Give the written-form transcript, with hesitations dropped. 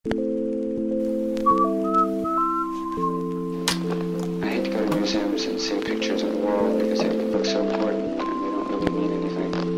I hate to go to museums and see pictures on the wall because they look so important and they don't really mean anything.